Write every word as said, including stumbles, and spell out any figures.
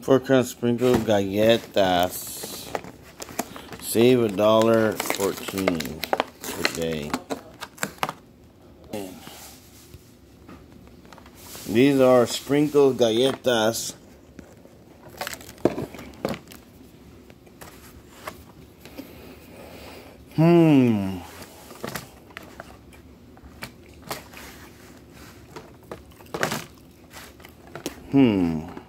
Four crunch sprinkle galletas. Save a dollar fourteen per day. These are sprinkled galletas. Hmm. Hmm.